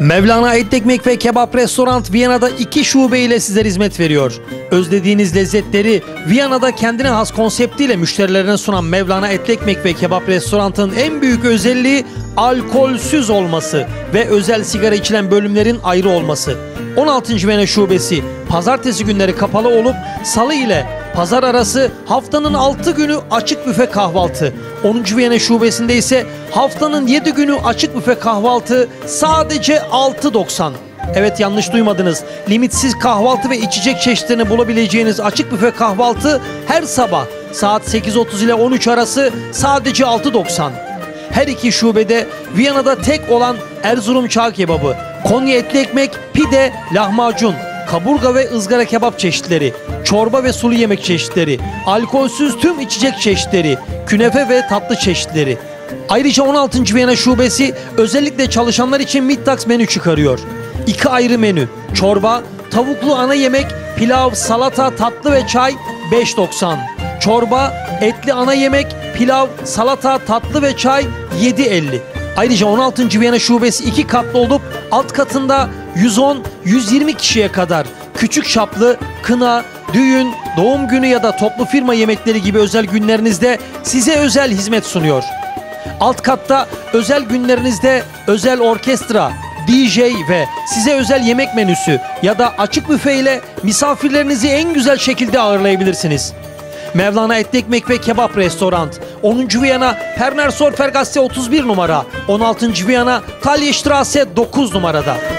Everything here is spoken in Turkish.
Mevlana Etli Ekmek ve Kebap Restoran Viyana'da 2 şube ile sizlere hizmet veriyor. Özlediğiniz lezzetleri Viyana'da kendine has konseptiyle müşterilerine sunan Mevlana Etli Ekmek ve Kebap Restoran'ın en büyük özelliği alkolsüz olması ve özel sigara içilen bölümlerin ayrı olması. 16. Viyana şubesi pazartesi günleri kapalı olup salı ile pazar arası haftanın 6 günü açık büfe kahvaltı. 10. Viyana şubesinde ise haftanın 7 günü açık büfe kahvaltı sadece 6.90. Evet, yanlış duymadınız. Limitsiz kahvaltı ve içecek çeşitlerini bulabileceğiniz açık büfe kahvaltı her sabah saat 8.30 ile 13 arası sadece 6.90. Her iki şubede Viyana'da tek olan Erzurum çağ kebabı, Konya etli ekmek, pide, lahmacun, kaburga ve ızgara kebap çeşitleri, çorba ve sulu yemek çeşitleri, alkolsüz tüm içecek çeşitleri, künefe ve tatlı çeşitleri. Ayrıca 16. Viyana şubesi özellikle çalışanlar için Middags menü çıkarıyor. 2 ayrı menü: çorba, tavuklu ana yemek, pilav, salata, tatlı ve çay 5.90. Çorba, etli ana yemek, pilav, salata, tatlı ve çay 7.50. Ayrıca 16. Viyana şubesi 2 katlı olup alt katında 110-120 kişiye kadar küçük çaplı kına, düğün, doğum günü ya da toplu firma yemekleri gibi özel günlerinizde size özel hizmet sunuyor. Alt katta özel günlerinizde özel orkestra, DJ ve size özel yemek menüsü ya da açık büfe ile misafirlerinizi en güzel şekilde ağırlayabilirsiniz. Mevlana Etli Ekmek ve Kebap Restoran 10. Viyana Pernersor Fergasse 31 numara, 16. Viyana Talyestrasse 9 numarada.